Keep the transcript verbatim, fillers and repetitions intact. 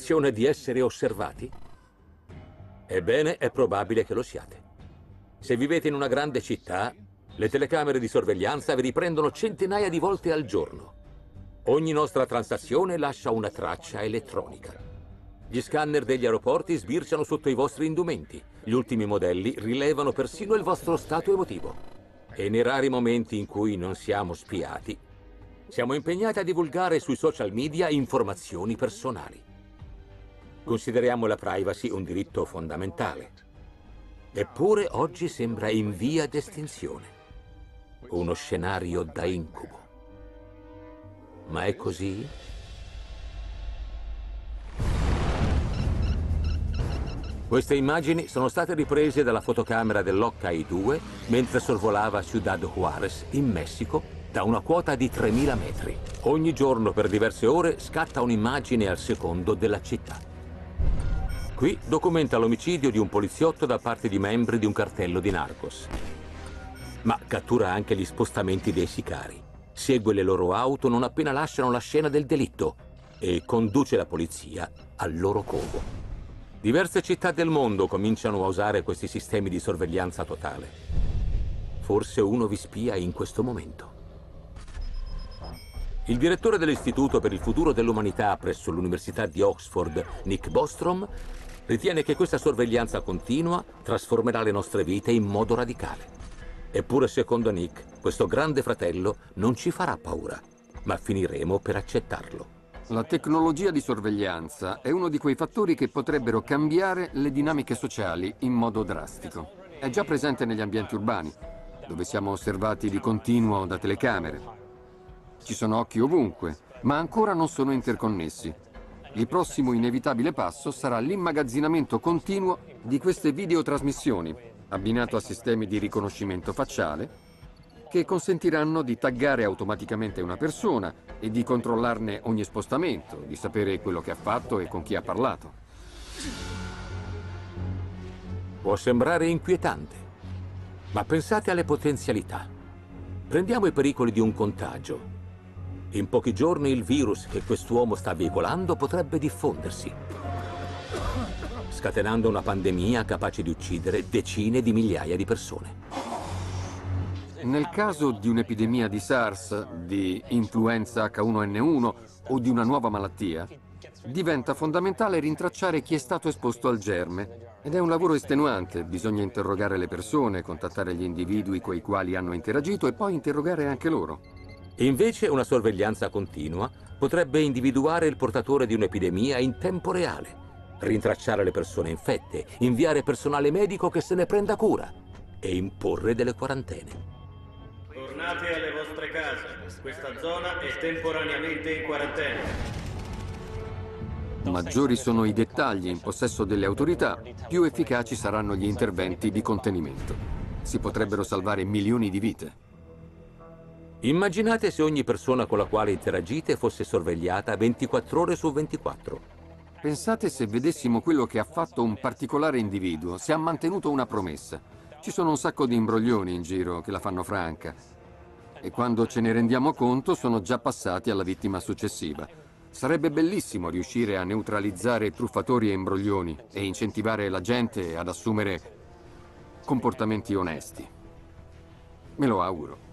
sensazione di essere osservati? Ebbene, è probabile che lo siate. Se vivete in una grande città, le telecamere di sorveglianza vi riprendono centinaia di volte al giorno. Ogni nostra transazione lascia una traccia elettronica. Gli scanner degli aeroporti sbirciano sotto i vostri indumenti. Gli ultimi modelli rilevano persino il vostro stato emotivo. E nei rari momenti in cui non siamo spiati, siamo impegnati a divulgare sui social media informazioni personali. Consideriamo la privacy un diritto fondamentale. Eppure oggi sembra in via d'estinzione. Uno scenario da incubo. Ma è così? Queste immagini sono state riprese dalla fotocamera dell'H I due mentre sorvolava Ciudad Juárez, in Messico, da una quota di tremila metri. Ogni giorno per diverse ore scatta un'immagine al secondo della città. Qui documenta l'omicidio di un poliziotto da parte di membri di un cartello di narcos. Ma cattura anche gli spostamenti dei sicari. Segue le loro auto non appena lasciano la scena del delitto e conduce la polizia al loro covo. Diverse città del mondo cominciano a usare questi sistemi di sorveglianza totale. Forse uno vi spia in questo momento. Il direttore dell'Istituto per il futuro dell'umanità presso l'Università di Oxford, Nick Bostrom, ritiene che questa sorveglianza continua trasformerà le nostre vite in modo radicale. Eppure, secondo Nick, questo grande fratello non ci farà paura, ma finiremo per accettarlo. La tecnologia di sorveglianza è uno di quei fattori che potrebbero cambiare le dinamiche sociali in modo drastico. È già presente negli ambienti urbani, dove siamo osservati di continuo da telecamere. Ci sono occhi ovunque, ma ancora non sono interconnessi. Il prossimo inevitabile passo sarà l'immagazzinamento continuo di queste videotrasmissioni, abbinato a sistemi di riconoscimento facciale, che consentiranno di taggare automaticamente una persona e di controllarne ogni spostamento, di sapere quello che ha fatto e con chi ha parlato. Può sembrare inquietante, ma pensate alle potenzialità. Prendiamo i pericoli di un contagio. In pochi giorni il virus che quest'uomo sta veicolando potrebbe diffondersi, scatenando una pandemia capace di uccidere decine di migliaia di persone. Nel caso di un'epidemia di SARS, di influenza H uno N uno o di una nuova malattia, diventa fondamentale rintracciare chi è stato esposto al germe. Ed è un lavoro estenuante, bisogna interrogare le persone, contattare gli individui coi quali hanno interagito e poi interrogare anche loro. Invece una sorveglianza continua potrebbe individuare il portatore di un'epidemia in tempo reale, rintracciare le persone infette, inviare personale medico che se ne prenda cura e imporre delle quarantene. Tornate alle vostre case. Questa zona è temporaneamente in quarantena. Maggiori sono i dettagli in possesso delle autorità, più efficaci saranno gli interventi di contenimento. Si potrebbero salvare milioni di vite. Immaginate se ogni persona con la quale interagite fosse sorvegliata ventiquattro ore su ventiquattro. Pensate se vedessimo quello che ha fatto un particolare individuo, se ha mantenuto una promessa. Ci sono un sacco di imbroglioni in giro che la fanno franca. E quando ce ne rendiamo conto sono già passati alla vittima successiva. Sarebbe bellissimo riuscire a neutralizzare truffatori e imbroglioni e incentivare la gente ad assumere comportamenti onesti. Me lo auguro.